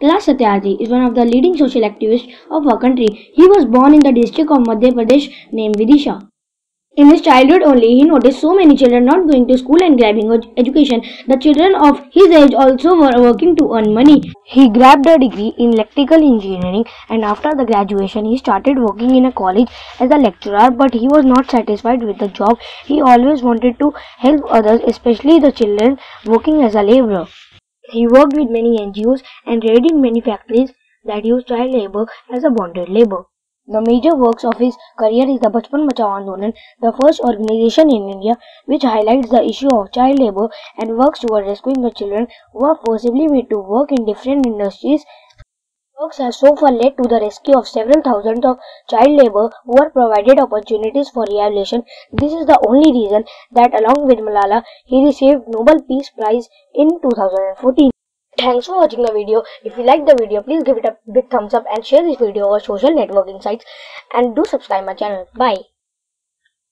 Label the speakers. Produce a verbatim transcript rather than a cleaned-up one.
Speaker 1: Kailash Satyarthi is one of the leading social activists of our country. He was born in the district of Madhya Pradesh named Vidisha. In his childhood only, he noticed so many children not going to school and grabbing education. The children of his age also were working to earn money. He grabbed a degree in electrical engineering, and after the graduation, he started working in a college as a lecturer, but he was not satisfied with the job. He always wanted to help others, especially the children working as a laborer. He worked with many N G Os and raided in many factories that used child labor as a bonded labor. The major works of his career is the Bachpan Bachao Andolan, the first organization in India which highlights the issue of child labor and works toward rescuing the children who are forcibly made to work in different industries. Works have so far led to the rescue of several thousands of child labor who are provided opportunities for rehabilitation. This is the only reason that along with Malala, he received Nobel Peace Prize in two thousand fourteen. Thanks for watching the video. If you like the video, please give it a big thumbs up and share this video over social networking sites, and do subscribe my channel. Bye.